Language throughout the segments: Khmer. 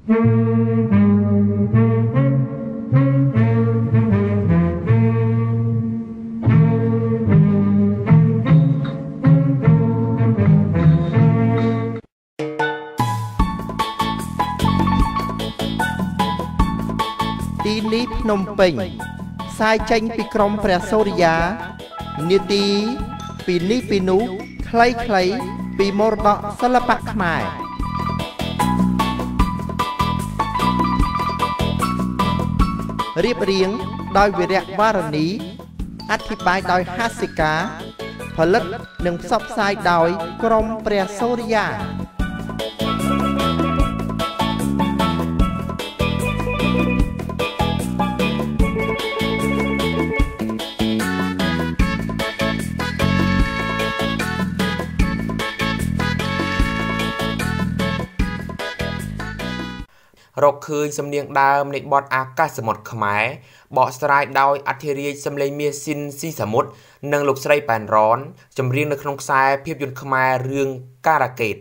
ទីនេះភ្នំពេញផ្សាយចេញពីក្រុមព្រះសូរិយានាទីពីនេះពីនោះខ្លីៗពីមរតកសិល្បៈខ្មែររៀបរៀងដោយវីរៈវរនីអធិប្បាយដោយហាសិកាផលិតនិងផ្សព្វផ្សាយដោយក្រុមព្រះសូរិយារកឃើញសំនៀងដើមនៃបទអាកាសសមុទ្រខ្មែរបកស្រាយដោយអធិរាជសម្លេងមាសស៊ីនស៊ីសមុទ្រនិងលោកស្រីប៉ែនរ៉នចម្រៀងនៅក្នុងខ្សែភាពយន្តខ្មែររឿងការ៉ាកេត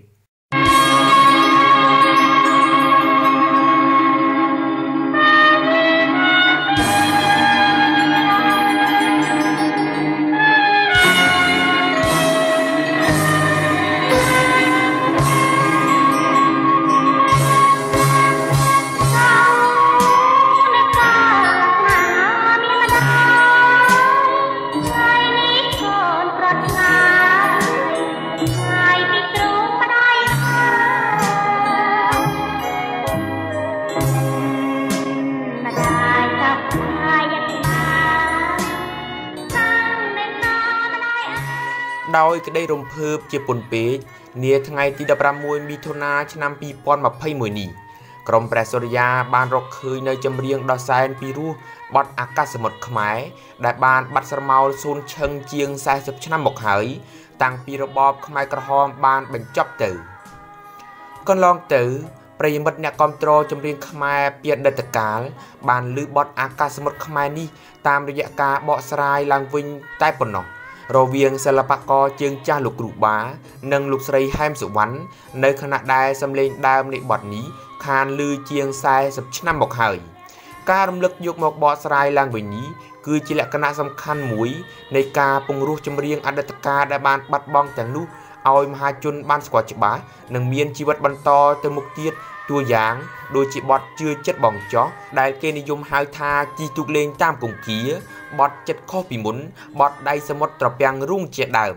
ដោយក្តីរំភើបជាពន់ពេកនាថ្ងៃទី16មិថុនាឆ្នាំ2021នេះក្រុមព្រះសូរិយាបានរកឃើញនៅចម្រៀងដ៏សែនពីរោះបទអាកាសសមុទ្រខ្មែរដែលបានបាត់ស្រមោលសូនឈឹងជាង40ឆ្នាំមកហើយតាំងពីរបបខ្មែរក្រហមបានបញ្ចប់ទៅកន្លងទៅប្រិយមិត្តអ្នកគាំទ្រចម្រៀងខ្មែរពីអតីតកាលបានឮបទអាកាសសមុទ្រខ្មែរនេះតាមរយៈការបកស្រាយឡើងវិញតែប៉ុណ្ណោះរវាងសិល្បករជើងចាស់លោកគ្រូបានិងលោកស្រីហែមសុវណ្ណនៅខណៈដែលសម្លេងដើមនៃបទនេះខានឮជាង40ឆ្នាំមកហើយការរំលឹកយកមកបកស្រាយឡើងវិញនេះគឺជាលក្ខណៈសំខាន់មួយនៃការពង្រឹងចម្រៀងអតីតកាលដែលបានបាត់បង់ទាំងនោះឲ្យមហាជនបានស្គាល់ច្បាស់និងមានជីវិតបន្តទៅមុខទៀតតួយ៉ាងដូចជាបទជឿចិត្តបងចោះដែលគេនិយមហៅថាជីទូកលេងតាមគង្គាបទចិត្តខុសពីមុនបទដៃសមុទ្រត្រពាំងរុងជាដើម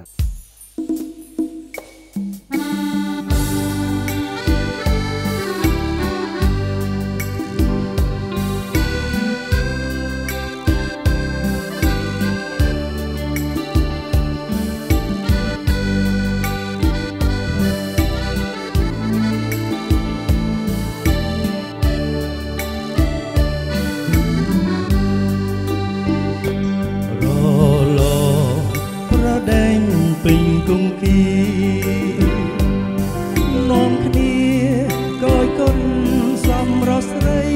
ពេញគង្គានាំគ្នាកយគុណសំរស់ស្រី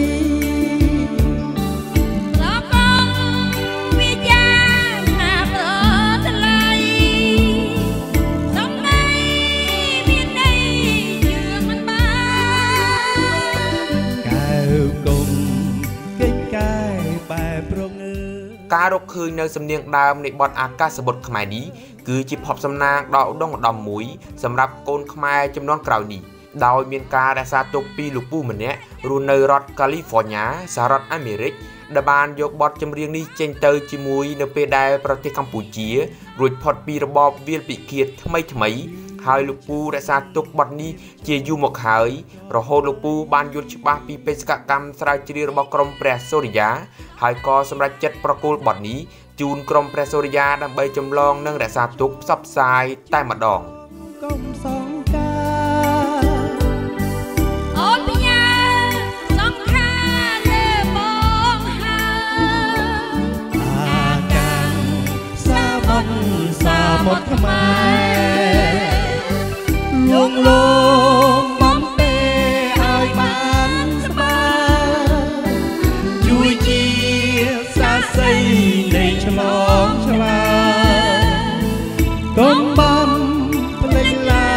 រកំវិជាថាប្រថ្លៃសំដីមានន័យយើងមិនបានកែវគុំកិច្ចកាយបែបប្រងើការរកឃើញនៅសំនៀងដើមនៃបទអាកាសបុត្រខ្មែរនេះគឺជាភពសំណាងដ៏ឧត្តមឧត្តមមួយសម្រាប់កូនខ្មែរចំនួនក្រោយនេះដោយមានការរក្សាទុកពីលោកពូម្នាក់រស់នៅរដ្ឋកាលីហ្វ័រញ៉ាសហរដ្ឋអាមេរិកដែលបានយកបទចម្រៀងនេះចេញទៅជាមួយនៅពេលដែលប្រទេសកម្ពុជារួចផុតពីរបបវាលពិឃាតថ្មីហើយលោកពូរក្សាទុកបទនេះជាយូរមកហើយរហូតលោកពូបានយល់ច្បាស់ពីបេសកកម្មស្រាវជ្រាវរបស់ក្រុមព្រះសូរិយាហើយក៏សម្រេចចិត្តប្រគល់បទនេះជូនក្រុមព្រះសូរិយាដើម្បីចម្លងនិងរក្សាទុកផ្សព្វផ្សាយតែម្ដងកុំសង្ការអូនផ្ញើសង្ខារលើបងហើអាកាំងសាមុទ្រខ្មែរលួងលោមបំពេឲ្យបានស្បាជួយជាសាស័យនៃឆ្លងឆ្លាកុំបំភ្លេចឡើ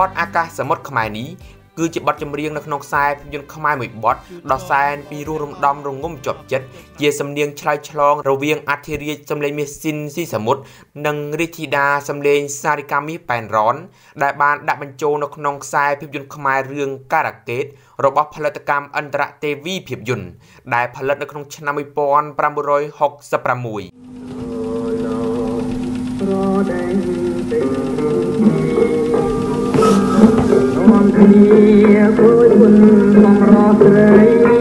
បទអាកាសសមុទ្រខ្មែរនេះគឺជាបទចម្រៀងនៅក្នុងខ្សែភាពយន្តខ្មែរមួយបទដ៏សែនពីរោះរំដំរងំជាប់ចិត្តជាសំនៀងឆ្លើយឆ្លងរវាងអធិរាជសម្លេងមាសស៊ីនស៊ីសមុទ្រនិងរាជធីតាសម្លេងសារិកាមាសប៉ែនរ៉នដែលបានដាក់បញ្ចូលនៅក្នុងខ្សែភាពយន្តខ្មែររឿងការ៉ាកេតរបស់ផលិតកម្មអន្តរទេវីភាពយន្តដែលផលិតនៅក្នុងឆ្នាំ1966 គួយគុណបំរោស្រី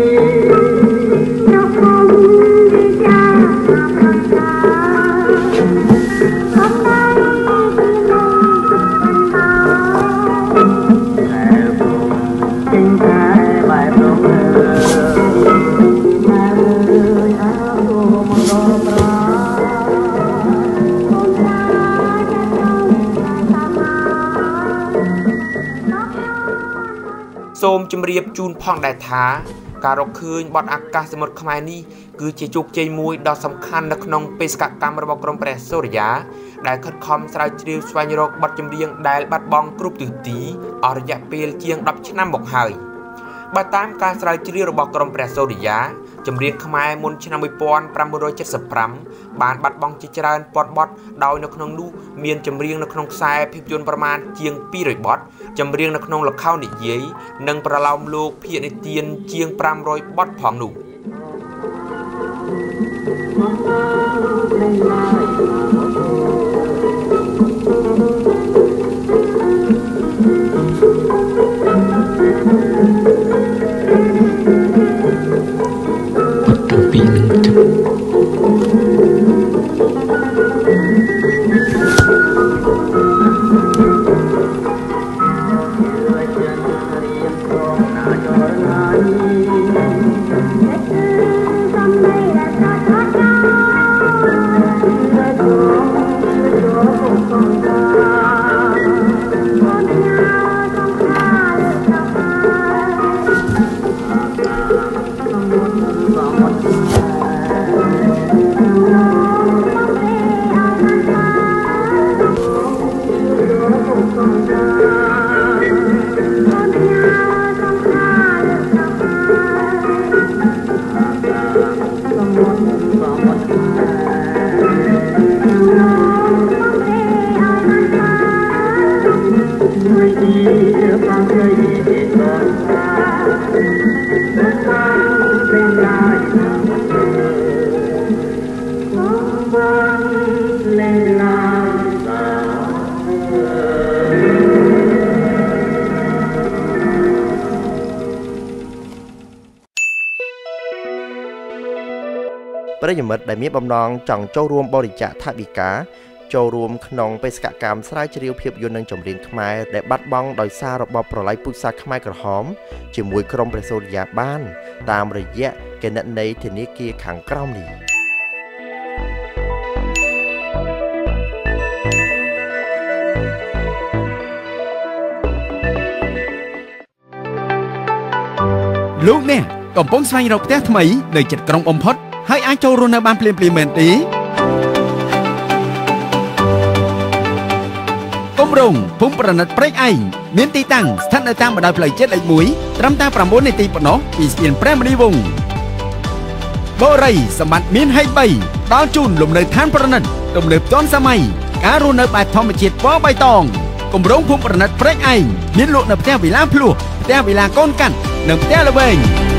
យកគុំវិជាប្រសាខំដៃពីនោះមិនមកតែគុំចិញ្ចាបែបនោះតែលើយអើមកដល់ប្រាសូមជម្រាបជូនផងដែរថាការរកឃើញបទអាកាសសមុទ្រខ្មែរនេះគឺជាជោគជ័យមួយដ៏សំខាន់នៅក្នុងបេសកកម្មរបស់ក្រុមព្រះសូរិយាដែលខិតខំស្រាវជ្រាវស្វែងរកបទចម្រៀងដែលបាត់បង់គ្រប់ទិសទីអស់រយៈពេលជាង10ឆ្នាំមកហើយបើតាមការស្រាវជ្រាវរបស់ក្រុមព្រះសូរិយាចម្រៀងខ្មែរមុនឆ្នាំ1975បានបាត់បង់ជាច្រើនពាន់បទដោយនៅក្នុងនោះមានចម្រៀងនៅក្នុងខ្សែភាពយន្តប្រមាណជាង200បទចម្រៀងនៅក្នុងល្ខោននិយាយនិងប្រឡោមលោកភាគនិទានជាង500បទផងនោះប្រិយមិត្តដែលមានបំណងចង់ចូលរួមបរិច្ចាគថវិកាចូលរួមក្នុងបេសកកម្មស្រាវជ្រាវភាពយន្តនិងចម្រៀងខ្មែរដែលបាត់បង់ដោយសាររបបប្រល័យពូជសាសន៍ខ្មែរក្រហមជាមួយក្រុមព្រះសូរិយាបានតាមរយៈគណនីធនាគារខាងក្រោមនេះលោកអ្នកកំពុងស្វែងរកផ្ទះថ្មីនៅជិតក្រុងបំផុតហើយអាចចូលរស់នៅបានភ្លាមៗមែនទេគម្រោងភូមិប្រណិតព្រែកឯងមានទីតាំងស្ថិតនៅតាមបណ្ដោយផ្លូវជាតិលេខ1ត្រឹមតែ9នាទីប៉ុណ្ណោះពីស្ពានព្រះមុនីវង្សបូរីសម្បត្តិមានហេតុ3ដល់ជូនលំនៅឋានប្រណិតទំនើបទាន់សម័យការរស់នៅបែបធម្មជាតិពណ៌បៃតងគម្រោងភូមិប្រណិតព្រែកឯងមានលក់នៅផ្ទះវិឡាភ្លោះផ្ទះវិឡាកូនកាត់និងផ្ទះល្វែង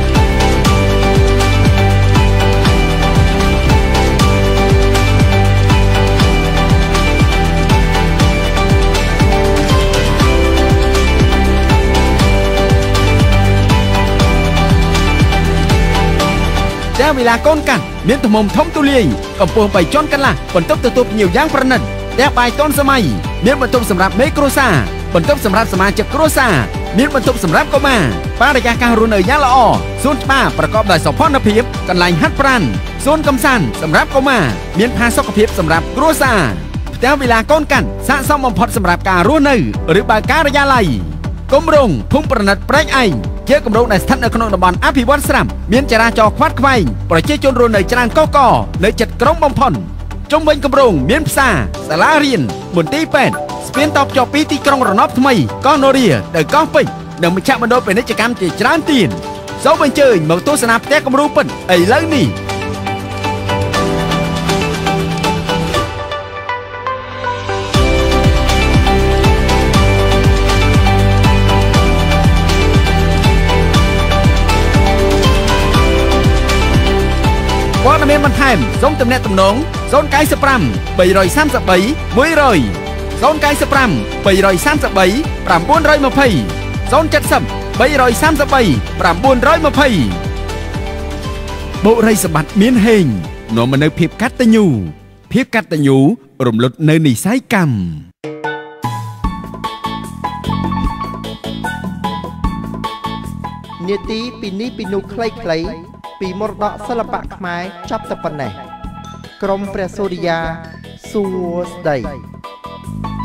ផ្ទះវិឡាកូនកាត់មានទំហំធំទូលាយកម្ពស់3ជាន់កន្លះបន្ទប់ទទួលភ្ញៀវយ៉ាងប្រណិតផ្ទះបាយទាន់សម័យមានបន្ទប់សម្រាប់មេគ្រួសារបន្ទប់សម្រាប់សមាជិកគ្រួសារមានបន្ទប់សម្រាប់កុមារបរិយាកាសរស់នៅយ៉ាងល្អសួនច្បារប្រកបដោយសោភ័ណភាពកន្លែងហាត់ប្រាណសួនកំសាន្តសម្រាប់កុមារមានផាសុកភាពសម្រាប់គ្រួសារផ្ទះវិឡាកូនកាត់ស័ក្តិសមបំផុតសម្រាប់ការរស់នៅឬបើកការិយាល័យគម្រោងភូមិប្រណិតព្រែកឯងជាគម្រោងដែលស្ថិតនៅក្នុងតំបន់អភិវឌ្ឍស្រាប់មានចរាចរណ៍ខ្វាត់ខ្វែងប្រជាជនរស់នៅច្រើនកកនៅជិតក្រុងបំផុតជុំវិញគម្រោងមានផ្សារសាលារៀនមន្ទីរពេទ្យស្ពានតភ្ជាប់ពីទីក្រុងរណបថ្មីកោះនរាទៅកោះពេជ្រនិងមជ្ឈមណ្ឌលពាណិជ្ជកម្មជាច្រើនទៀតសូមអញ្ជើញមកទស្សនាផ្ទះគំរូពិតឥឡូវនេះព័ត៌មានបន្ថែមសូមទំនាក់ទំនង095 333 100 095 333 920 070 333 920បុរីសម្បត្តិមានហេងនាំមកនៅភាពកតញ្ញូរំលត់នៅនិស្ស័យកម្មនាទីពីនេះពីនោះខ្លីៗពីមរតកសិល្បៈខ្មែរចាប់តែប៉ុណ្ណេះក្រុមព្រះសូរិយាសួស្តី